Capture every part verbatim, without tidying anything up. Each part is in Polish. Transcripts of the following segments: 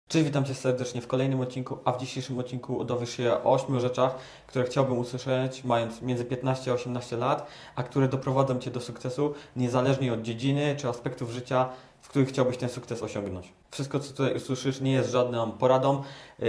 Cześć, witam Cię serdecznie w kolejnym odcinku, a w dzisiejszym odcinku dowiesz się o ośmiu rzeczach, które chciałbym usłyszeć mając między piętnaście a osiemnaście lat, a które doprowadzą Cię do sukcesu niezależnie od dziedziny czy aspektów życia, w których chciałbyś ten sukces osiągnąć. Wszystko, co tutaj usłyszysz, nie jest żadną poradą,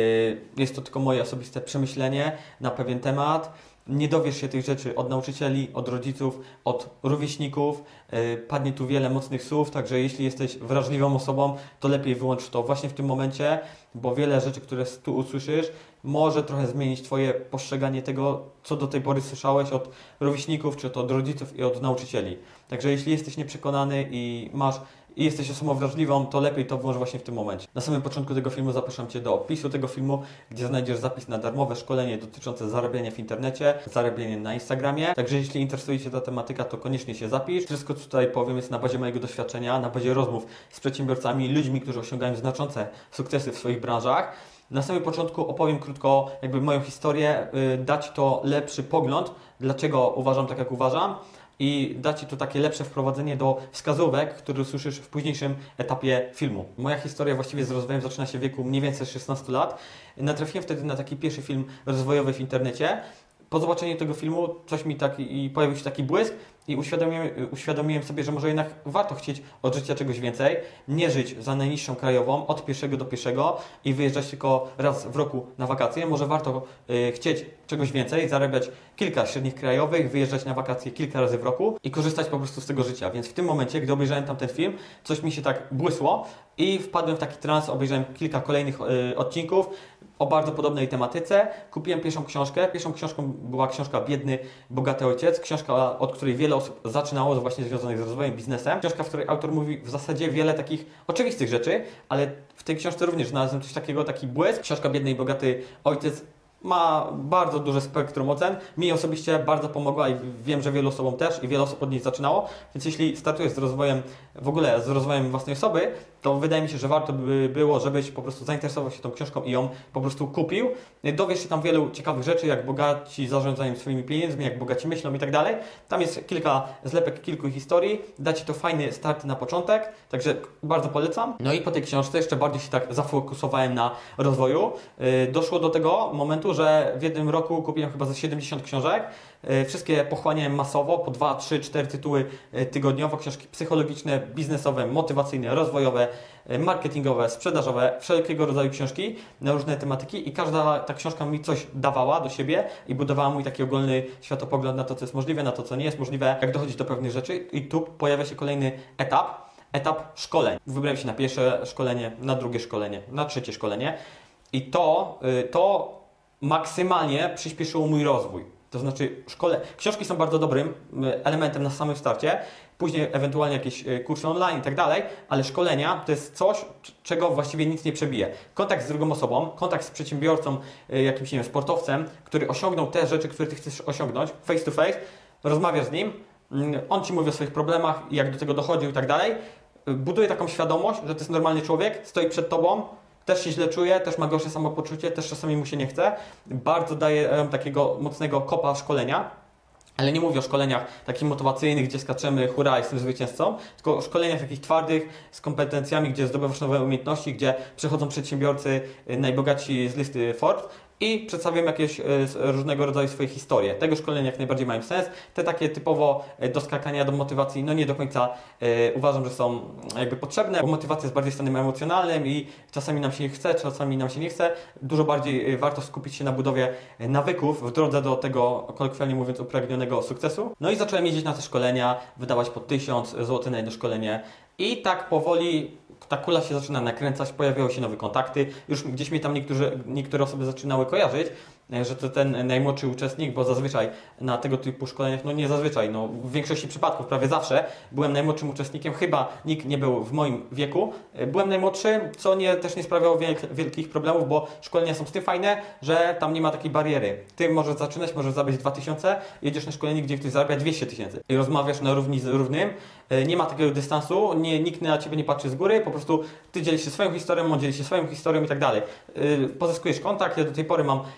jest to tylko moje osobiste przemyślenie na pewien temat. Nie dowiesz się tych rzeczy od nauczycieli, od rodziców, od rówieśników. Padnie tu wiele mocnych słów, także jeśli jesteś wrażliwą osobą, to lepiej wyłącz to właśnie w tym momencie, bo wiele rzeczy, które tu usłyszysz, może trochę zmienić Twoje postrzeganie tego, co do tej pory słyszałeś od rówieśników, czy to od rodziców i od nauczycieli. Także jeśli jesteś nieprzekonany i masz i jesteś osobą wrażliwą, to lepiej to włącz właśnie w tym momencie. Na samym początku tego filmu zapraszam Cię do opisu tego filmu, gdzie znajdziesz zapis na darmowe szkolenie dotyczące zarabiania w internecie, zarabiania na Instagramie. Także jeśli interesuje Cię ta tematyka, to koniecznie się zapisz. Wszystko, co tutaj powiem, jest na bazie mojego doświadczenia, na bazie rozmów z przedsiębiorcami, ludźmi, którzy osiągają znaczące sukcesy w swoich branżach. Na samym początku opowiem krótko jakby moją historię, yy, dać to lepszy pogląd, dlaczego uważam tak, jak uważam. I da Ci to takie lepsze wprowadzenie do wskazówek, które usłyszysz w późniejszym etapie filmu. Moja historia właściwie z rozwojem zaczyna się w wieku mniej więcej szesnastu lat. Natrafiłem wtedy na taki pierwszy film rozwojowy w internecie. Po zobaczeniu tego filmu coś mi taki, i pojawił się taki błysk i uświadomiłem, uświadomiłem sobie, że może jednak warto chcieć od życia czegoś więcej, nie żyć za najniższą krajową od pierwszego do pierwszego i wyjeżdżać tylko raz w roku na wakacje. Może warto y, chcieć czegoś więcej, zarabiać kilka średnich krajowych, wyjeżdżać na wakacje kilka razy w roku i korzystać po prostu z tego życia. Więc w tym momencie, gdy obejrzałem tam ten film, coś mi się tak błysło i wpadłem w taki trans, obejrzałem kilka kolejnych y, odcinków o bardzo podobnej tematyce. Kupiłem pierwszą książkę. Pierwszą książką była książka Biedny, Bogaty Ojciec. Książka, od której wiele osób zaczynało, właśnie związanych z rozwojem, biznesem. Książka, w której autor mówi w zasadzie wiele takich oczywistych rzeczy, ale w tej książce również znalazłem coś takiego, taki błysk. Książka Biedny i Bogaty Ojciec ma bardzo duże spektrum ocen. Mi osobiście bardzo pomogła i wiem, że wielu osobom też i wiele osób od niej zaczynało. Więc jeśli startujesz z rozwojem, w ogóle z rozwojem własnej osoby, to wydaje mi się, że warto by było, żebyś po prostu zainteresował się tą książką i ją po prostu kupił. Dowiesz się tam wielu ciekawych rzeczy, jak bogaci zarządzają swoimi pieniędzmi, jak bogaci myślą i tak dalej. Tam jest kilka zlepek, kilku historii. Da Ci to fajny start na początek, także bardzo polecam. No i po tej książce jeszcze bardziej się tak zafokusowałem na rozwoju. Doszło do tego momentu, że w jednym roku kupiłem chyba ze siedemdziesiąt książek. Wszystkie pochłaniałem masowo, po dwa, trzy, cztery tytuły tygodniowo. Książki psychologiczne, biznesowe, motywacyjne, rozwojowe, marketingowe, sprzedażowe, wszelkiego rodzaju książki na różne tematyki i każda ta książka mi coś dawała do siebie i budowała mój taki ogólny światopogląd na to, co jest możliwe, na to, co nie jest możliwe, jak dochodzić do pewnych rzeczy. I tu pojawia się kolejny etap, etap szkoleń. Wybrałem się na pierwsze szkolenie, na drugie szkolenie, na trzecie szkolenie i to, to maksymalnie przyspieszyło mój rozwój. To znaczy, szkole... książki są bardzo dobrym elementem na samym starcie, później ewentualnie jakieś kursy online i tak dalej, ale szkolenia to jest coś, czego właściwie nic nie przebije. Kontakt z drugą osobą, kontakt z przedsiębiorcą, jakimś, nie wiem, sportowcem, który osiągnął te rzeczy, które Ty chcesz osiągnąć, face to face, rozmawiasz z nim, on Ci mówi o swoich problemach, jak do tego dochodził i tak dalej, buduje taką świadomość, że to jest normalny człowiek, stoi przed Tobą, też się źle czuje, też ma gorsze samopoczucie, też czasami mu się nie chce. Bardzo daje takiego mocnego kopa szkolenia. Ale nie mówię o szkoleniach takich motywacyjnych, gdzie skaczemy, hurra, jestem zwycięzcą, tylko o szkoleniach takich twardych, z kompetencjami, gdzie zdobywasz nowe umiejętności, gdzie przychodzą przedsiębiorcy najbogatsi z listy Forbes i przedstawiam jakieś różnego rodzaju swoje historie. Tego szkolenia jak najbardziej mają sens. Te takie typowo do skakania, do motywacji, no nie do końca e, uważam, że są jakby potrzebne, bo motywacja jest bardziej stanem emocjonalnym i czasami nam się chce, czasami nam się nie chce. Dużo bardziej warto skupić się na budowie nawyków w drodze do tego, kolokwialnie mówiąc, upragnionego sukcesu. No i zacząłem jeździć na te szkolenia, wydawać po tysiąc złotych na jedno szkolenie i tak powoli ta kula się zaczyna nakręcać, pojawiały się nowe kontakty, już gdzieś mnie tam niektórzy, niektóre osoby zaczynały kojarzyć, że to ten najmłodszy uczestnik, bo zazwyczaj na tego typu szkoleniach, no nie zazwyczaj, no w większości przypadków, prawie zawsze byłem najmłodszym uczestnikiem, chyba nikt nie był w moim wieku. Byłem najmłodszy, co nie, też nie sprawiało wielk, wielkich problemów, bo szkolenia są z tym fajne, że tam nie ma takiej bariery. Ty możesz zaczynać, możesz zabrać dwa tysiące, jedziesz na szkolenie, gdzie ktoś zarabia dwieście tysięcy i rozmawiasz na równi z równym, nie ma takiego dystansu, nie, nikt na Ciebie nie patrzy z góry, po prostu Ty dzielisz się swoją historią, on dzieli się swoją historią i tak dalej. Pozyskujesz kontakt, ja do tej pory mam sto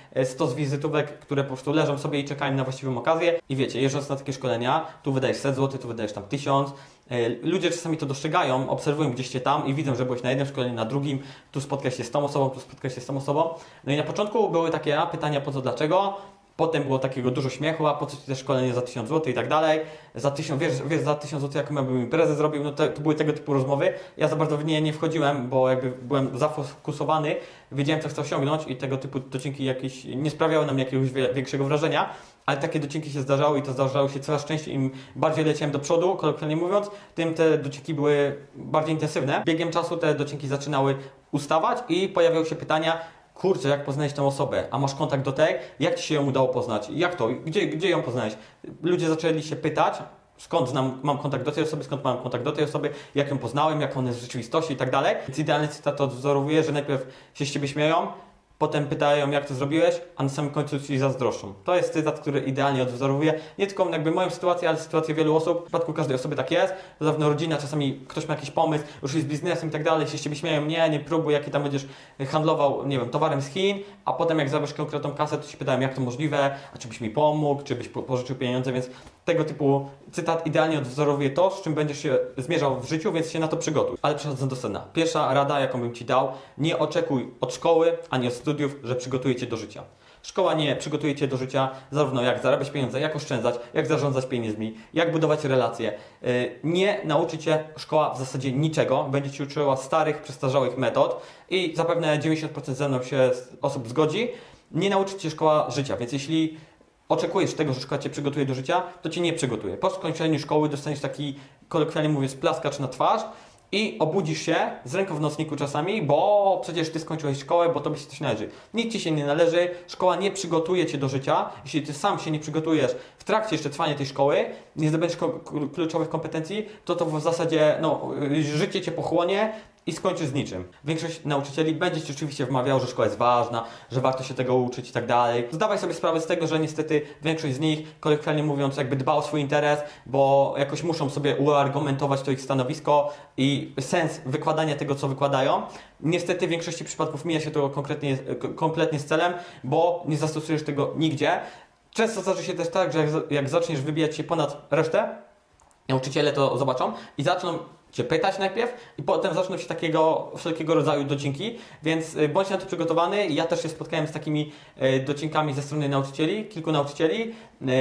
stos wizytówek, które po prostu leżą sobie i czekają na właściwą okazję. I wiecie, jeżdżąc na takie szkolenia, tu wydajesz set złotych, tu wydajesz tam tysiąc. Ludzie czasami to dostrzegają, obserwują gdzieś cię tam i widzą, że byłeś na jednym szkoleniu, na drugim, tu spotkałeś się z tą osobą, tu spotkałeś się z tą osobą. No i na początku były takie a, pytania po co, dlaczego. Potem było takiego dużo śmiechu, a po co ci też szkolenie za tysiąc złotych i tak dalej. Za tysiąc, wiesz, wiesz, za tysiąc złotych jaką ja bym imprezę zrobił, no to, to były tego typu rozmowy. Ja za bardzo w nie nie wchodziłem, bo jakby byłem zafokusowany, wiedziałem co chcę osiągnąć i tego typu docinki jakieś nie sprawiały na mnie jakiegoś większego wrażenia. Ale takie docinki się zdarzały i to zdarzały się coraz częściej. Im bardziej leciałem do przodu, kolokwialnie mówiąc, tym te docinki były bardziej intensywne. Biegiem czasu te docinki zaczynały ustawać i pojawiały się pytania, kurczę, jak poznałeś tę osobę, a masz kontakt do tej, jak ci się ją udało poznać, jak to, gdzie, gdzie ją poznałeś? Ludzie zaczęli się pytać, skąd znam, mam kontakt do tej osoby, skąd mam kontakt do tej osoby, jak ją poznałem, jak ona jest w rzeczywistości i tak dalej. Więc idealny cytat odwzorowuje, że najpierw się z ciebie śmieją, potem pytają, jak to zrobiłeś, a na samym końcu ci zazdroszczą. To jest cytat, który idealnie odwzorowuje nie tylko jakby moją sytuację, ale sytuację wielu osób. W przypadku każdej osoby tak jest. Zarówno rodzina, czasami ktoś ma jakiś pomysł, już jest biznesem i tak dalej, się z ciebie śmieją, nie, nie próbuj, jaki tam będziesz handlował, nie wiem, towarem z Chin, a potem jak zabiesz konkretną kasę, to ci pytają, jak to możliwe, a czy byś mi pomógł, czy byś pożyczył pieniądze, więc tego typu cytat idealnie odwzorowuje to, z czym będziesz się zmierzał w życiu, więc się na to przygotuj. Ale przechodząc do sedna. Pierwsza rada, jaką bym ci dał, nie oczekuj od szkoły, ani od studiów, że przygotuje cię do życia. Szkoła nie przygotuje cię do życia, zarówno jak zarabiać pieniądze, jak oszczędzać, jak zarządzać pieniędzmi, jak budować relacje. Nie nauczy cię szkoła w zasadzie niczego, będzie ci uczyła starych, przestarzałych metod i zapewne dziewięćdziesiąt procent ze mną się osób zgodzi. Nie nauczy cię szkoła życia, więc jeśli oczekujesz tego, że szkoła cię przygotuje do życia, to cię nie przygotuje. Po skończeniu szkoły dostaniesz taki, kolokwialnie mówiąc, plaskacz na twarz i obudzisz się z ręką w nocniku czasami, bo przecież ty skończyłeś szkołę, bo tobie się coś należy. Nic ci się nie należy, szkoła nie przygotuje cię do życia. Jeśli ty sam się nie przygotujesz w trakcie jeszcze trwania tej szkoły, nie zdobędziesz kluczowych kompetencji, to to w zasadzie no, życie cię pochłonie i skończysz z niczym. Większość nauczycieli będzie ci oczywiście wmawiał, że szkoła jest ważna, że warto się tego uczyć i tak dalej. Zdawaj sobie sprawę z tego, że niestety większość z nich, kolokwialnie mówiąc, jakby dba o swój interes, bo jakoś muszą sobie uargumentować to ich stanowisko i sens wykładania tego, co wykładają. Niestety w większości przypadków mija się to konkretnie, kompletnie z celem, bo nie zastosujesz tego nigdzie. Często zdarzy się też tak, że jak, jak zaczniesz wybijać się ponad resztę, nauczyciele to zobaczą i zaczną cię pytać najpierw i potem zaczną się takiego wszelkiego rodzaju docinki, więc bądź na to przygotowany. Ja też się spotkałem z takimi docinkami ze strony nauczycieli, kilku nauczycieli.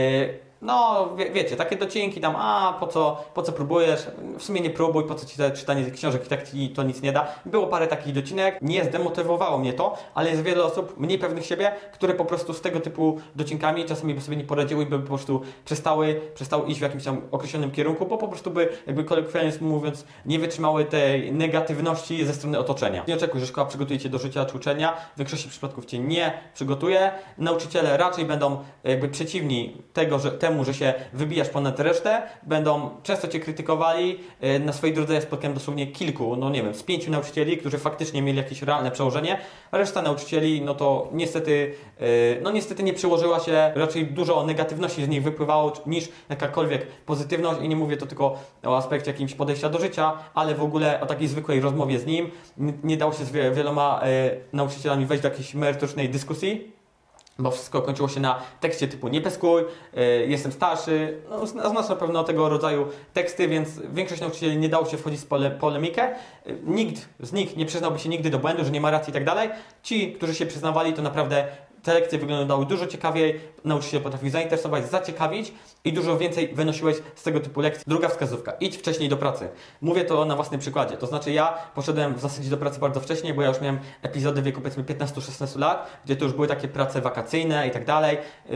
No, wie, wiecie, takie docinki tam, a po co, po co próbujesz? W sumie nie próbuj, po co ci czytanie tych książek i tak ci to nic nie da. Było parę takich docinek, nie zdemotywowało mnie to, ale jest wiele osób mniej pewnych siebie, które po prostu z tego typu docinkami czasami by sobie nie poradziły i by po prostu przestały, przestały iść w jakimś tam określonym kierunku, bo po prostu by, jakby kolokwialnie mówiąc, nie wytrzymały tej negatywności ze strony otoczenia. Nie oczekuj, że szkoła przygotuje cię do życia czy uczenia, w większości przypadków cię nie przygotuje. Nauczyciele raczej będą jakby przeciwni tego, że temu, że się wybijasz ponad resztę, będą często cię krytykowali. Na swojej drodze ja spotkałem dosłownie kilku, no nie wiem, z pięciu nauczycieli, którzy faktycznie mieli jakieś realne przełożenie. Reszta nauczycieli, no to niestety, no niestety nie przyłożyła się, raczej dużo negatywności z nich wypływało niż jakakolwiek pozytywność i nie mówię to tylko o aspekcie jakimś podejścia do życia, ale w ogóle o takiej zwykłej rozmowie z nim. Nie dało się z wieloma nauczycielami wejść do jakiejś merytorycznej dyskusji, bo wszystko kończyło się na tekście typu nie peskuj, yy, jestem starszy, no, znasz na pewno tego rodzaju teksty, więc większość nauczycieli nie dało się wchodzić w pole, polemikę. Yy, nikt z nich nie przyznałby się nigdy do błędu, że nie ma racji i tak dalej. Ci, którzy się przyznawali, to naprawdę te lekcje wyglądały dużo ciekawiej, nauczyciel potrafił zainteresować, zaciekawić i dużo więcej wynosiłeś z tego typu lekcji. Druga wskazówka, idź wcześniej do pracy. Mówię to na własnym przykładzie, to znaczy ja poszedłem w zasadzie do pracy bardzo wcześnie, bo ja już miałem epizody w wieku powiedzmy piętnaście szesnaście lat, gdzie to już były takie prace wakacyjne i tak dalej.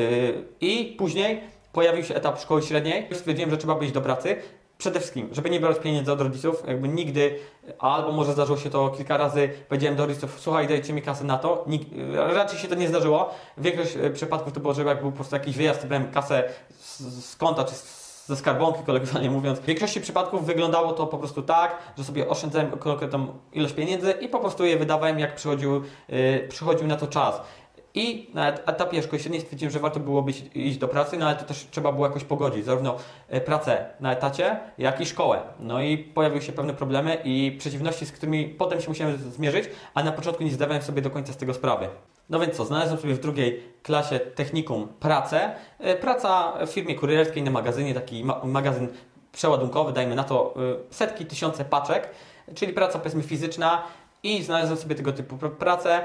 I później pojawił się etap szkoły średniej, stwierdziłem, że trzeba być do pracy. Przede wszystkim, żeby nie brać pieniędzy od rodziców, jakby nigdy, albo może zdarzyło się to kilka razy, powiedziałem do rodziców, słuchaj, dajcie mi kasę na to. Nig raczej się to nie zdarzyło. W większość przypadków to było, że jak był po prostu jakiś wyjazd, to brałem kasę z, z konta czy z, ze skarbonki, kolokwialnie mówiąc. W większości przypadków wyglądało to po prostu tak, że sobie oszczędzałem konkretną ilość pieniędzy i po prostu je wydawałem, jak przychodził, yy, przychodził na to czas. I na etapie szkoły średniej stwierdziłem, że warto byłoby iść do pracy, no ale to też trzeba było jakoś pogodzić, zarówno pracę na etacie, jak i szkołę. No i pojawiły się pewne problemy i przeciwności, z którymi potem się musiałem zmierzyć, a na początku nie zdawałem sobie do końca z tego sprawy. No więc co, znalazłem sobie w drugiej klasie technikum pracę. Praca w firmie kurierskiej na magazynie, taki ma magazyn przeładunkowy, dajmy na to setki, tysiące paczek, czyli praca powiedzmy fizyczna i znalazłem sobie tego typu pracę.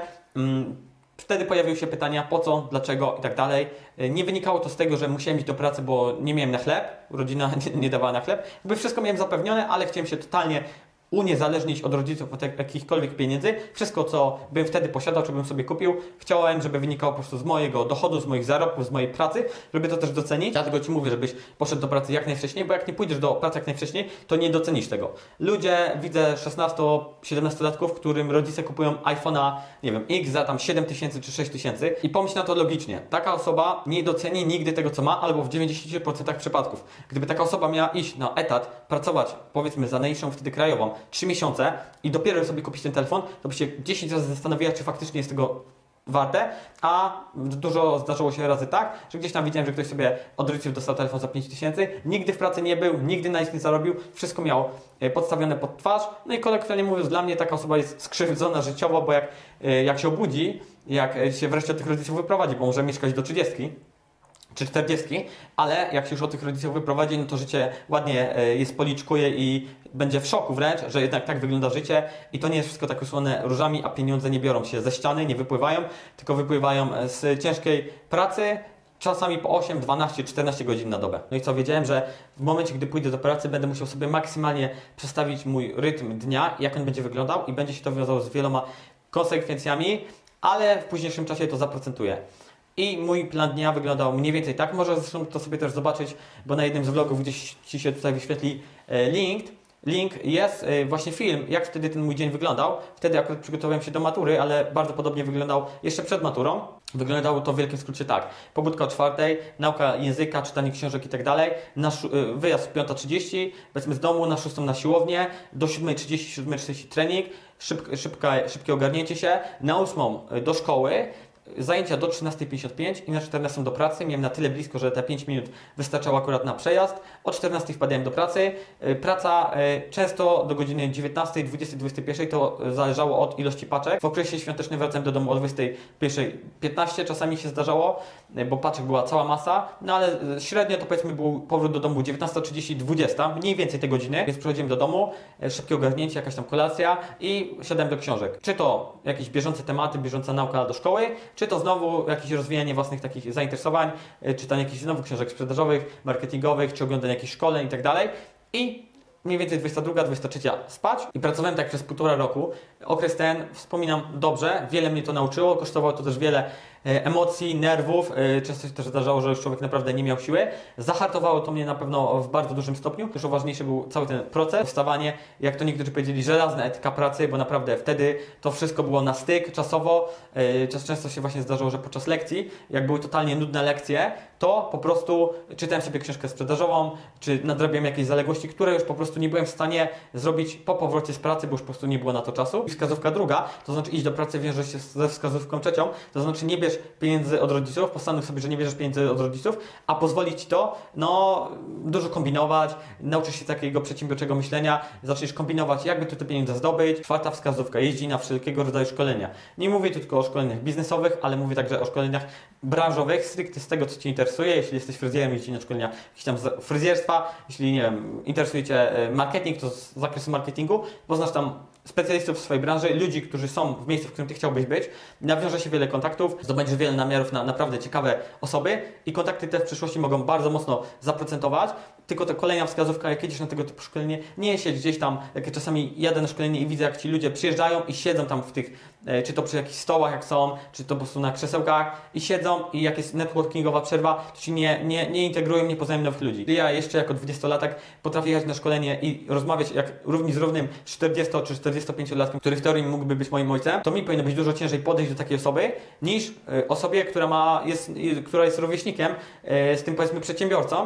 Wtedy pojawiły się pytania po co, dlaczego i tak dalej. Nie wynikało to z tego, że musiałem iść do pracy, bo nie miałem na chleb, rodzina nie dawała na chleb. Jakby wszystko miałem zapewnione, ale chciałem się totalnie uniezależnić od rodziców, od jakichkolwiek pieniędzy. Wszystko, co bym wtedy posiadał, czy bym sobie kupił, chciałem, żeby wynikało po prostu z mojego dochodu, z moich zarobków, z mojej pracy, żeby to też docenić. Dlatego Ci mówię, żebyś poszedł do pracy jak najwcześniej, bo jak nie pójdziesz do pracy jak najwcześniej, to nie docenisz tego. Ludzie, widzę szesnasto-siedemnastolatków, którym rodzice kupują iPhone'a, nie wiem, X za tam siedem tysięcy czy sześć tysięcy i pomyśl na to logicznie. Taka osoba nie doceni nigdy tego, co ma, albo w dziewięćdziesięciu procentach przypadków. Gdyby taka osoba miała iść na etat, pracować, powiedzmy, za najniższą wtedy krajową, trzy miesiące i dopiero sobie kupić ten telefon, to by się dziesięć razy zastanowiła, czy faktycznie jest tego warte, a dużo zdarzyło się razy tak, że gdzieś tam widziałem, że ktoś sobie od rodziców dostał telefon za pięć tysięcy, nigdy w pracy nie był, nigdy na nic nie zarobił, wszystko miał podstawione pod twarz, no i kolokwialnie mówiąc, dla mnie taka osoba jest skrzywdzona życiowo, bo jak, jak się obudzi, jak się wreszcie od tych rodziców wyprowadzi, bo może mieszkać do trzydziestki, czy czterdziestki, ale jak się już od tych rodziców wyprowadzi, no to życie ładnie je spoliczkuje i będzie w szoku wręcz, że jednak tak wygląda życie i to nie jest wszystko tak usłone różami, a pieniądze nie biorą się ze ściany, nie wypływają, tylko wypływają z ciężkiej pracy, czasami po osiem, dwanaście, czternaście godzin na dobę. No i co, wiedziałem, że w momencie, gdy pójdę do pracy, będę musiał sobie maksymalnie przestawić mój rytm dnia, jak on będzie wyglądał i będzie się to wiązało z wieloma konsekwencjami, ale w późniejszym czasie to zaprocentuje. I mój plan dnia wyglądał mniej więcej tak. Może zresztą to sobie też zobaczyć, bo na jednym z vlogów gdzieś Ci się tutaj wyświetli link. Link jest właśnie film, jak wtedy ten mój dzień wyglądał. Wtedy akurat przygotowałem się do matury, ale bardzo podobnie wyglądał jeszcze przed maturą. Wyglądało to w wielkim skrócie tak. Pobudka o czwartej, nauka języka, czytanie książek i tak dalej. Nasz wyjazd piąta trzydzieści, powiedzmy z domu, na szóstą na siłownię, do siódmej trzydzieści, siódmej trzydzieści trening, szybk, szybka, szybkie ogarnięcie się, na ósmą do szkoły, zajęcia do trzynastej pięćdziesiąt pięć i na czternastą do pracy. Miałem na tyle blisko, że te pięć minut wystarczało akurat na przejazd. O czternastej wpadałem do pracy. Praca często do godziny dziewiętnastej, dwudziestej, dwudziestej pierwszej, to zależało od ilości paczek. W okresie świątecznym wracałem do domu o dwudziestej pierwszej piętnaście, czasami się zdarzało, bo paczek była cała masa, no ale średnio to powiedzmy był powrót do domu dziewiętnasta trzydzieści, dwudziesta, mniej więcej te godziny, więc przychodziłem do domu, szybkie ogarnięcie, jakaś tam kolacja i siadałem do książek. Czy to jakieś bieżące tematy, bieżąca nauka do szkoły, czy to znowu jakieś rozwijanie własnych takich zainteresowań, czytanie jakichś znowu książek sprzedażowych, marketingowych, czy oglądanie jakichś szkoleń i tak dalej. I mniej więcej dwudziesta druga, dwudziesta trzecia spać i pracowałem tak przez półtora roku. Okres ten wspominam dobrze, wiele mnie to nauczyło, kosztowało to też wiele emocji, nerwów, często się też zdarzało, że już człowiek naprawdę nie miał siły. Zahartowało to mnie na pewno w bardzo dużym stopniu. Dużo ważniejszy był cały ten proces, wstawanie, jak to niektórzy powiedzieli, żelazna etyka pracy, bo naprawdę wtedy to wszystko było na styk czasowo. Często się właśnie zdarzało, że podczas lekcji, jak były totalnie nudne lekcje, to po prostu czytałem sobie książkę sprzedażową, czy nadrabiałem jakieś zaległości, które już po prostu nie byłem w stanie zrobić po powrocie z pracy, bo już po prostu nie było na to czasu. I wskazówka druga, to znaczy iść do pracy wiąże się ze wskazówką trzecią, to znaczy nie bierz pieniędzy od rodziców, postanów sobie, że nie bierzesz pieniędzy od rodziców, a pozwoli Ci to, no, dużo kombinować, nauczysz się takiego przedsiębiorczego myślenia, zaczniesz kombinować, jakby tu te pieniądze zdobyć. Czwarta wskazówka, jeździ na wszelkiego rodzaju szkolenia. Nie mówię tu tylko o szkoleniach biznesowych, ale mówię także o szkoleniach branżowych, stricte z tego, co Cię interesuje. Jeśli jesteś fryzjerem, jeździ na szkolenia jakieś tam z fryzjerstwa, jeśli, nie wiem, interesuje Cię marketing, to z zakresu marketingu, poznasz tam specjalistów w swojej branży, ludzi, którzy są w miejscu, w którym Ty chciałbyś być, nawiąże się wiele kontaktów, zdobędziesz wiele namiarów na naprawdę ciekawe osoby i kontakty te w przyszłości mogą bardzo mocno zaprocentować. Tylko to kolejna wskazówka, jak jedziesz na tego typu szkolenie, nie siedź gdzieś tam, jak ja czasami jadę na szkolenie i widzę, jak ci ludzie przyjeżdżają i siedzą tam w tych, e, czy to przy jakichś stołach, jak są, czy to po prostu na krzesełkach i siedzą i jak jest networkingowa przerwa, to ci nie, nie, nie integrują, nie poznają nowych ludzi. Ja jeszcze jako dwudziestolatek potrafię jechać na szkolenie i rozmawiać jak równi z równym czterdziesto czy czterdziestopięciolatkiem, który w teorii mógłby być moim ojcem, to mi powinno być dużo ciężej podejść do takiej osoby, niż e, osobie, która ma, jest, która jest rówieśnikiem e, z tym, powiedzmy, przedsiębiorcą.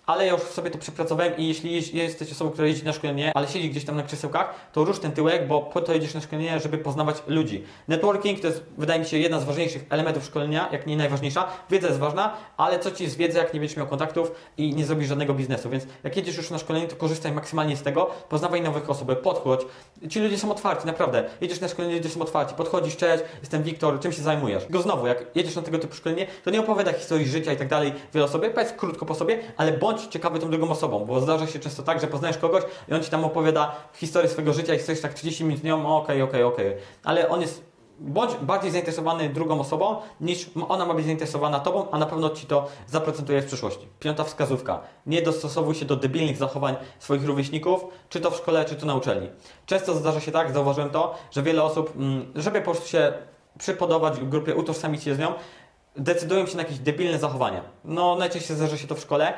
ale ja już sobie to przepracowałem i jeśli jeź- jesteś osobą, która jeździ na szkolenie, ale siedzi gdzieś tam na krzesełkach, to rusz ten tyłek, bo po to jedziesz na szkolenie, żeby poznawać ludzi. Networking to jest, wydaje mi się, jedna z ważniejszych elementów szkolenia, jak nie najważniejsza. Wiedza jest ważna, ale co ci z wiedzy, jak nie będziesz miał kontaktów i nie zrobisz żadnego biznesu, więc jak jedziesz już na szkolenie, to korzystaj maksymalnie z tego, poznawaj nowych osób, podchodź. Ci ludzie są otwarci, naprawdę. Jedziesz na szkolenie, ludzie są otwarci, podchodzisz, cześć, jestem Wiktor, czym się zajmujesz? Go znowu, jak jedziesz na tego typu szkolenie, to nie opowiada historii życia i tak dalej wiele osobie, powiedz krótko po sobie, ale bądź ciekawy tą drugą osobą, bo zdarza się często tak, że poznajesz kogoś i on ci tam opowiada historię swojego życia i chcesz tak trzydzieści minut z nią, okej, okej, okej, ale on jest, bądź bardziej zainteresowany drugą osobą, niż ona ma być zainteresowana tobą, a na pewno ci to zaprocentuje w przyszłości. Piąta wskazówka. Nie dostosowuj się do debilnych zachowań swoich rówieśników, czy to w szkole, czy to na uczelni. Często zdarza się tak, zauważyłem to, że wiele osób, żeby po prostu się przypodobać w grupie, utożsamić się z nią, decydują się na jakieś debilne zachowania. No najczęściej zdarza się to w szkole.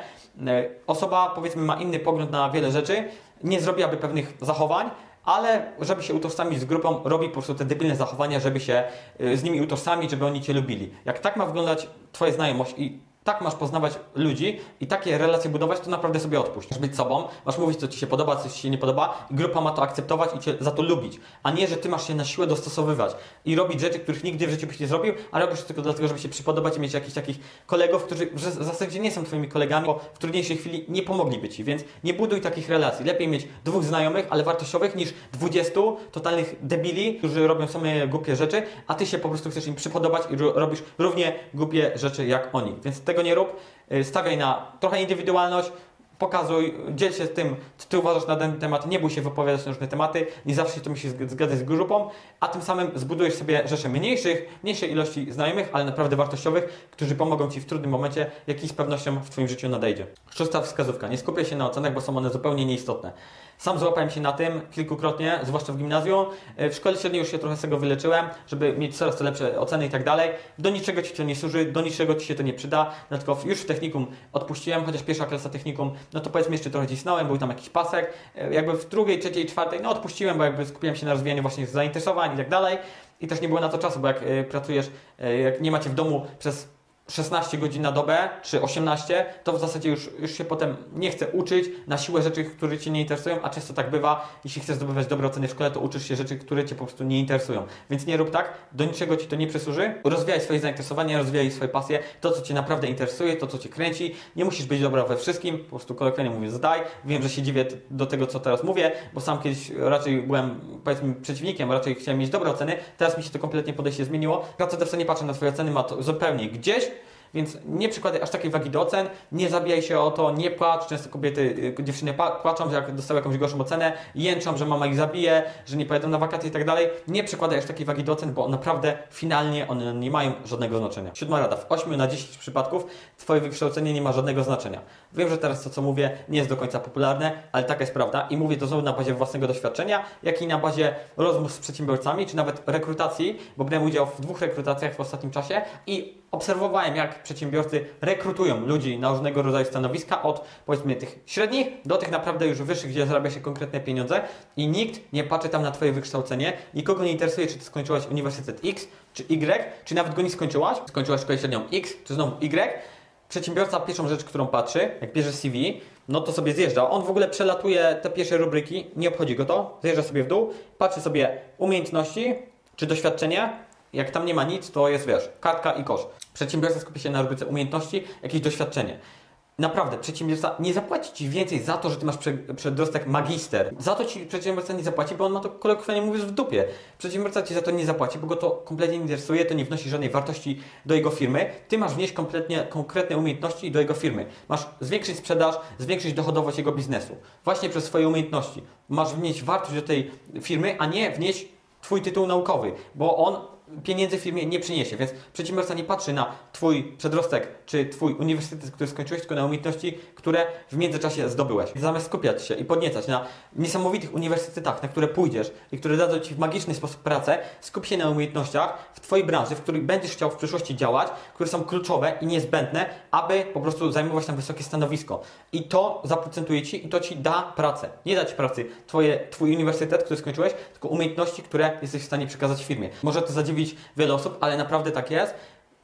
Osoba, powiedzmy, ma inny pogląd na wiele rzeczy, nie zrobiłaby pewnych zachowań, ale żeby się utożsamić z grupą, robi po prostu te debilne zachowania, żeby się z nimi utożsamić, żeby oni cię lubili. Jak tak ma wyglądać twoja znajomość i tak masz poznawać ludzi i takie relacje budować, to naprawdę sobie odpuść. Masz być sobą, masz mówić, co ci się podoba, co ci się nie podoba i grupa ma to akceptować i cię za to lubić, a nie, że ty masz się na siłę dostosowywać i robić rzeczy, których nigdy w życiu byś nie zrobił, a robisz tylko dlatego, żeby się przypodobać i mieć jakichś takich kolegów, którzy w zasadzie nie są twoimi kolegami, bo w trudniejszej chwili nie pomogliby ci, więc nie buduj takich relacji. Lepiej mieć dwóch znajomych, ale wartościowych, niż dwudziestu totalnych debili, którzy robią same głupie rzeczy, a ty się po prostu chcesz im przypodobać i ro robisz równie głupie rzeczy jak oni. Więc tego nie rób, stawiaj na trochę indywidualność, pokazuj, dziel się z tym, co ty uważasz na ten temat, nie bój się wypowiadać na różne tematy, nie zawsze się to musi zgadzać z grupą, a tym samym zbudujesz sobie rzeszę mniejszych, mniejszej ilości znajomych, ale naprawdę wartościowych, którzy pomogą ci w trudnym momencie, jaki z pewnością w twoim życiu nadejdzie. Szósta wskazówka, nie skupiaj się na ocenach, bo są one zupełnie nieistotne. Sam złapałem się na tym kilkukrotnie, zwłaszcza w gimnazjum. W szkole średniej już się trochę z tego wyleczyłem, żeby mieć coraz to lepsze oceny i tak dalej. Do niczego ci to nie służy, do niczego ci się to nie przyda. Dlatego już w technikum odpuściłem, chociaż pierwsza klasa technikum, no to powiedzmy jeszcze trochę cisnąłem, był tam jakiś pasek. Jakby w drugiej, trzeciej, czwartej, no odpuściłem, bo jakby skupiłem się na rozwijaniu właśnie zainteresowań i tak dalej. I też nie było na to czasu, bo jak pracujesz, jak nie macie w domu przez szesnaście godzin na dobę, czy osiemnaście, to w zasadzie już, już się potem nie chce uczyć na siłę rzeczy, które Cię nie interesują, a często tak bywa, jeśli chcesz zdobywać dobre oceny w szkole, to uczysz się rzeczy, które Cię po prostu nie interesują. Więc nie rób tak, do niczego Ci to nie przysłuży, rozwijaj swoje zainteresowania, rozwijaj swoje pasje, to co Cię naprawdę interesuje, to co Cię kręci, nie musisz być dobra we wszystkim, po prostu kolokwialnie mówię zdaj, wiem, że się dziwię do tego, co teraz mówię, bo sam kiedyś raczej byłem, powiedzmy, przeciwnikiem, raczej chciałem mieć dobre oceny, teraz mi się to kompletnie podejście zmieniło, pracodawca nie patrzy na Twoje oceny, ma to zupełnie gdzieś, więc nie przykładaj aż takiej wagi do ocen, nie zabijaj się o to, nie płacz. Często kobiety, dziewczyny płaczą, że jak dostały jakąś gorszą ocenę, jęczą, że mama ich zabije, że nie pojadą na wakacje i tak dalej. Nie przykładaj aż takiej wagi do ocen, bo naprawdę finalnie one nie mają żadnego znaczenia. Siódma rada. W ośmiu na dziesięć przypadków Twoje wykształcenie nie ma żadnego znaczenia. Wiem, że teraz to, co mówię, nie jest do końca popularne, ale taka jest prawda i mówię to zarówno na bazie własnego doświadczenia, jak i na bazie rozmów z przedsiębiorcami, czy nawet rekrutacji, bo brałem udział w dwóch rekrutacjach w ostatnim czasie i obserwowałem, jak przedsiębiorcy rekrutują ludzi na różnego rodzaju stanowiska, od powiedzmy tych średnich do tych naprawdę już wyższych, gdzie zarabia się konkretne pieniądze i nikt nie patrzy tam na Twoje wykształcenie, nikogo nie interesuje, czy Ty skończyłaś Uniwersytet X, czy Y, czy nawet go nie skończyłaś, skończyłaś szkołę średnią X, czy znowu Y. Przedsiębiorca pierwszą rzecz, którą patrzy, jak bierze C V, no to sobie zjeżdża. On w ogóle przelatuje te pierwsze rubryki, nie obchodzi go to, zjeżdża sobie w dół, patrzy sobie umiejętności, czy doświadczenie. Jak tam nie ma nic, to jest, wiesz, kartka i kosz. Przedsiębiorca skupia się na rubryce umiejętności, jakieś doświadczenie. Naprawdę, przedsiębiorca nie zapłaci Ci więcej za to, że Ty masz przedrostek magister. Za to Ci przedsiębiorca nie zapłaci, bo on ma to kolokwialnie mówiąc w dupie. Przedsiębiorca Ci za to nie zapłaci, bo go to kompletnie nie interesuje, to nie wnosi żadnej wartości do jego firmy. Ty masz wnieść kompletnie konkretne umiejętności do jego firmy. Masz zwiększyć sprzedaż, zwiększyć dochodowość jego biznesu. Właśnie przez swoje umiejętności. Masz wnieść wartość do tej firmy, a nie wnieść Twój tytuł naukowy, bo on pieniędzy firmie nie przyniesie, więc przedsiębiorca nie patrzy na Twój przedrostek czy Twój uniwersytet, który skończyłeś, tylko na umiejętności, które w międzyczasie zdobyłeś. Zamiast skupiać się i podniecać na niesamowitych uniwersytetach, na które pójdziesz i które dadzą Ci w magiczny sposób pracę, skup się na umiejętnościach w Twojej branży, w których będziesz chciał w przyszłości działać, które są kluczowe i niezbędne, aby po prostu zajmować tam wysokie stanowisko. I to zaprocentuje Ci i to Ci da pracę. Nie da Ci pracy twoje, Twój uniwersytet, który skończyłeś, tylko umiejętności, które jesteś w stanie przekazać firmie. Może to zadziwić wiele osób, ale naprawdę tak jest.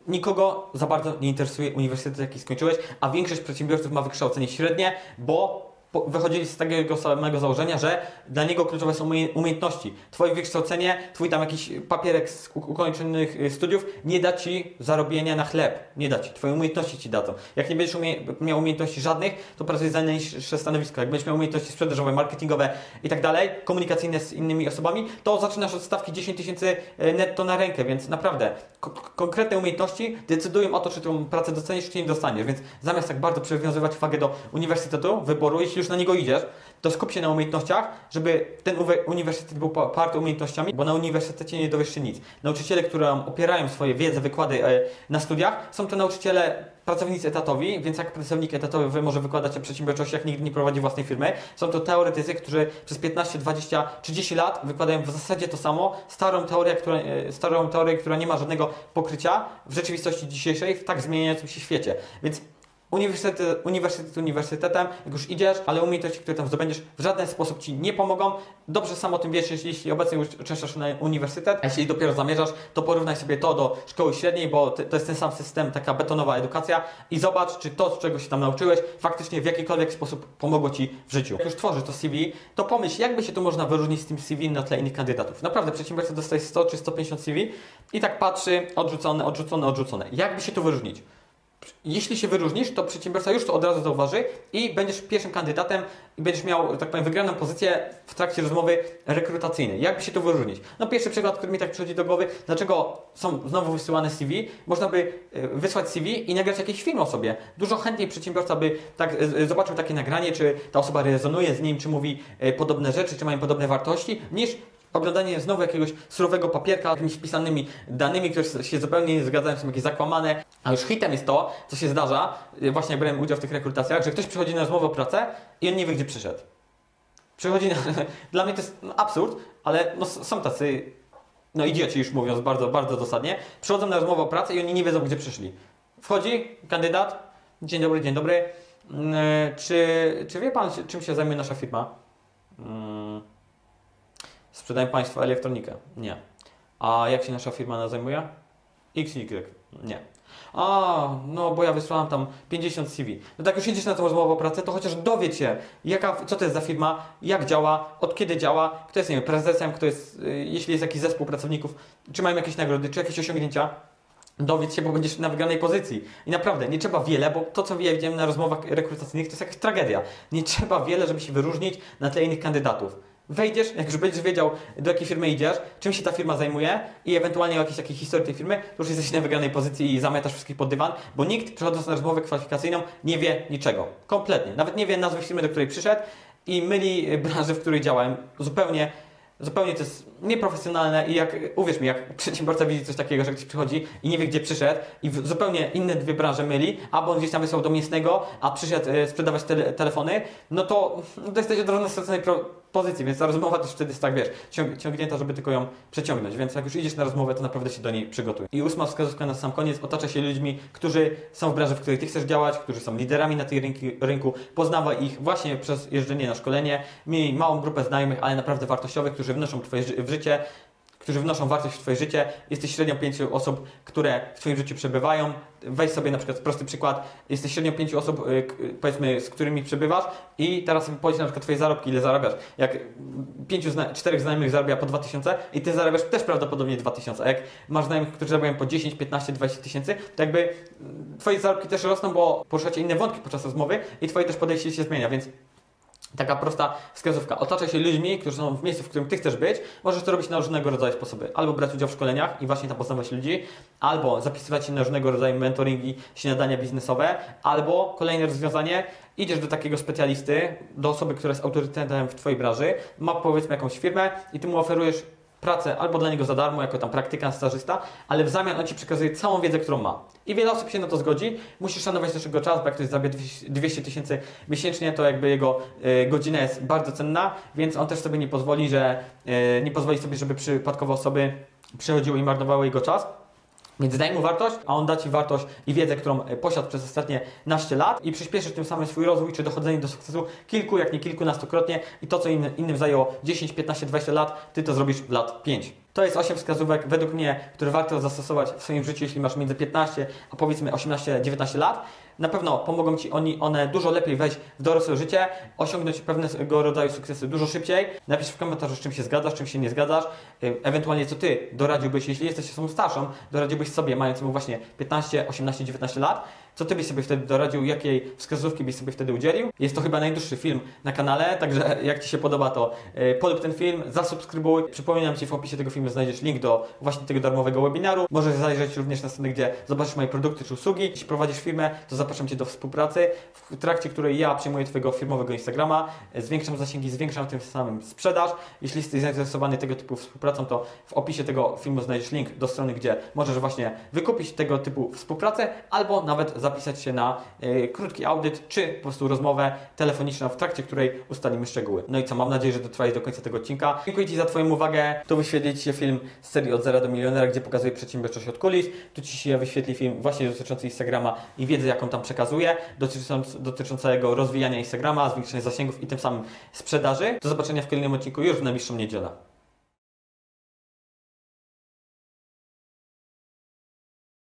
Nikogo za bardzo nie interesuje uniwersytet, jaki skończyłeś, a większość przedsiębiorców ma wykształcenie średnie, bo wychodzili z takiego samego założenia, że dla niego kluczowe są umiejętności. Twoje wykształcenie, twój tam jakiś papierek z ukończonych studiów nie da ci zarobienia na chleb. Nie da ci. Twoje umiejętności ci dadzą. Jak nie będziesz umie miał umiejętności żadnych, to pracujesz za najniższe stanowisko. Jak będziesz miał umiejętności sprzedażowe, marketingowe i tak dalej, komunikacyjne z innymi osobami, to zaczynasz od stawki dziesięć tysięcy netto na rękę, więc naprawdę konkretne umiejętności decydują o to, czy tą pracę docenisz, czy nie dostaniesz. Więc zamiast tak bardzo przywiązywać uwagę do uniwersytetu, wyboru, jeśli już na niego idziesz, to skup się na umiejętnościach, żeby ten uniwersytet był oparty umiejętnościami, bo na uniwersytecie nie dowiesz się nic. Nauczyciele, którzy opierają swoje wiedzę, wykłady na studiach, są to nauczyciele pracownicy etatowi, więc jak pracownik etatowy może wykładać o przedsiębiorczości, jak nigdy nie prowadzi własnej firmy. Są to teoretycy, którzy przez piętnaście, dwadzieścia, trzydzieści lat wykładają w zasadzie to samo, starą teorię, która, starą teorię, która nie ma żadnego pokrycia w rzeczywistości dzisiejszej, w tak zmieniającym się świecie. Więc Uniwersytet, uniwersytet uniwersytetem, jak już idziesz, ale umiejętności, które tam zdobędziesz, w żaden sposób ci nie pomogą. Dobrze sam o tym wiesz, jeśli, jeśli obecnie uczęszczasz na uniwersytet, a jeśli dopiero zamierzasz, to porównaj sobie to do szkoły średniej, bo to jest ten sam system, taka betonowa edukacja i zobacz, czy to, czego się tam nauczyłeś, faktycznie w jakikolwiek sposób pomogło ci w życiu. Jak już tworzysz to C V, to pomyśl, jakby się tu można wyróżnić z tym C V na tle innych kandydatów. Naprawdę, przedsiębiorca dostaje sto czy sto pięćdziesiąt C V i tak patrzy, odrzucone, odrzucone, odrzucone. Jakby się tu wyróżnić? Jeśli się wyróżnisz, to przedsiębiorca już to od razu zauważy i będziesz pierwszym kandydatem i będziesz miał, tak powiem, wygraną pozycję w trakcie rozmowy rekrutacyjnej. Jakby się to wyróżnić? No pierwszy przykład, który mi tak przychodzi do głowy, dlaczego są znowu wysyłane C V? Można by wysłać C V i nagrać jakieś film o sobie. Dużo chętniej przedsiębiorca by tak zobaczył takie nagranie, czy ta osoba rezonuje z nim, czy mówi podobne rzeczy, czy mają podobne wartości, niż oglądanie znowu jakiegoś surowego papierka, jakimiś wpisanymi danymi, które się zupełnie nie zgadzają, są jakieś zakłamane. A już hitem jest to, co się zdarza, właśnie jak brałem udział w tych rekrutacjach, że ktoś przychodzi na rozmowę o pracę i on nie wie, gdzie przyszedł. Przychodzi na... Dla mnie to jest no, absurd, ale no, są tacy, no idioci już mówiąc bardzo, bardzo dosadnie, przychodzą na rozmowę o pracę i oni nie wiedzą, gdzie przyszli. Wchodzi kandydat, dzień dobry, dzień dobry, yy, czy, czy wie pan, czym się zajmuje nasza firma? Yy. Sprzedają Państwo elektronikę? Nie. A jak się nasza firma zajmuje? X Y? Nie. A, no bo ja wysłałam tam pięćdziesiąt C V. No tak już idziesz na tą rozmowę o pracę, to chociaż dowiedz się, jaka, co to jest za firma, jak działa, od kiedy działa, kto jest, nie wiem, prezesem, kto jest, jeśli jest jakiś zespół pracowników, czy mają jakieś nagrody, czy jakieś osiągnięcia. Dowiedz się, bo będziesz na wygranej pozycji. I naprawdę, nie trzeba wiele, bo to, co widziałem na rozmowach rekrutacyjnych, to jest jakaś tragedia. Nie trzeba wiele, żeby się wyróżnić na tle innych kandydatów. Wejdziesz, jak już będziesz wiedział, do jakiej firmy idziesz, czym się ta firma zajmuje i ewentualnie o jakiejś takiej historii tej firmy, to już jesteś na wygranej pozycji i zamiatasz wszystkich pod dywan, bo nikt, przychodząc na rozmowę kwalifikacyjną, nie wie niczego. Kompletnie. Nawet nie wie nazwy firmy, do której przyszedł i myli branżę, w której działałem. Zupełnie, zupełnie to jest nieprofesjonalne i jak, uwierz mi, jak przedsiębiorca widzi coś takiego, że ktoś przychodzi i nie wie, gdzie przyszedł i w zupełnie inne dwie branże myli, albo on gdzieś tam wysłał do mięsnego, a przyszedł e, sprzedawać tele, telefony, no to, no to jesteś od razu na straconej pozycji, więc ta rozmowa też wtedy jest tak, wiesz, ciąg, ciągnięta, żeby tylko ją przeciągnąć, więc jak już idziesz na rozmowę, to naprawdę się do niej przygotuj. I ósma wskazówka na sam koniec, otacza się ludźmi, którzy są w branży, w której ty chcesz działać, którzy są liderami na tej rynki, rynku, poznawaj ich właśnie przez jeżdżenie na szkolenie, miej małą grupę znajomych, ale naprawdę wartościowych, którzy wnoszą twoje, w życie, którzy wnoszą wartość w Twoje życie. Jesteś średnią pięciu osób, które w Twoim życiu przebywają. Weź sobie na przykład prosty przykład. Jesteś średnią pięciu osób, powiedzmy, z którymi przebywasz i teraz sobie powiedz na przykład Twoje zarobki, ile zarabiasz. Jak pięciu, czterech znajomych zarabia po dwa tysiące i Ty zarabiasz też prawdopodobnie dwa tysiące. A jak masz znajomych, którzy zarabiają po dziesięć, piętnaście, dwadzieścia tysięcy, to jakby Twoje zarobki też rosną, bo poruszacie inne wątki podczas rozmowy i Twoje też podejście się zmienia, więc taka prosta wskazówka. Otaczaj się ludźmi, którzy są w miejscu, w którym Ty chcesz być. Możesz to robić na różnego rodzaju sposoby. Albo brać udział w szkoleniach i właśnie tam poznawać ludzi, albo zapisywać się na różnego rodzaju mentoringi, śniadania biznesowe, albo kolejne rozwiązanie, idziesz do takiego specjalisty, do osoby, która jest autorytetem w Twojej branży, ma powiedzmy jakąś firmę i Ty mu oferujesz pracę albo dla niego za darmo, jako tam praktykant, stażysta, ale w zamian on Ci przekazuje całą wiedzę, którą ma. I wiele osób się na to zgodzi. Musisz szanować też jego czas, bo jak ktoś zarabia dwieście tysięcy miesięcznie, to jakby jego y, godzina jest bardzo cenna, więc on też sobie nie pozwoli, że y, nie pozwoli sobie, żeby przypadkowo osoby przychodziły i marnowały jego czas. Więc daj mu wartość, a on da Ci wartość i wiedzę, którą posiadł przez ostatnie naście lat i przyspieszysz tym samym swój rozwój czy dochodzenie do sukcesu kilku, jak nie kilkunastokrotnie i to, co innym, innym zajęło dziesięć, piętnaście, dwadzieścia lat, Ty to zrobisz w lat pięć. To jest osiem wskazówek według mnie, które warto zastosować w swoim życiu, jeśli masz między piętnaście a powiedzmy osiemnaście dziewiętnaście lat. Na pewno pomogą Ci oni, one dużo lepiej wejść w dorosłe życie, osiągnąć pewnego rodzaju sukcesy dużo szybciej. Napisz w komentarzu, z czym się zgadzasz, z czym się nie zgadzasz. Ewentualnie co Ty doradziłbyś, jeśli jesteś osobą starszą, doradziłbyś sobie, mając właśnie piętnaście, osiemnaście, dziewiętnaście lat. Co Ty byś sobie wtedy doradził, jakiej wskazówki byś sobie wtedy udzielił? Jest to chyba najdłuższy film na kanale, także jak Ci się podoba, to yy, polub ten film, zasubskrybuj. Przypominam Ci, w opisie tego filmu znajdziesz link do właśnie tego darmowego webinaru. Możesz zajrzeć również na stronę, gdzie zobaczysz moje produkty czy usługi. Jeśli prowadzisz firmę, to zapraszam Cię do współpracy, w trakcie której ja przyjmuję Twojego firmowego Instagrama, zwiększam zasięgi, zwiększam tym samym sprzedaż. Jeśli jesteś zainteresowany tego typu współpracą, to w opisie tego filmu znajdziesz link do strony, gdzie możesz właśnie wykupić tego typu współpracę, albo nawet zapisać się na y, krótki audyt, czy po prostu rozmowę telefoniczną, w trakcie której ustalimy szczegóły. No i co, mam nadzieję, że dotrwałeś do końca tego odcinka. Dziękuję Ci za Twoją uwagę. Tu wyświetli Ci się film z serii Od zera do milionera, gdzie pokazuję przedsiębiorczość od kulis. Tu Ci się wyświetli film właśnie dotyczący Instagrama i wiedzy, jaką tam przekazuję, dotycząc, dotyczącego rozwijania Instagrama, zwiększenia zasięgów i tym samym sprzedaży. Do zobaczenia w kolejnym odcinku już w najbliższą niedzielę.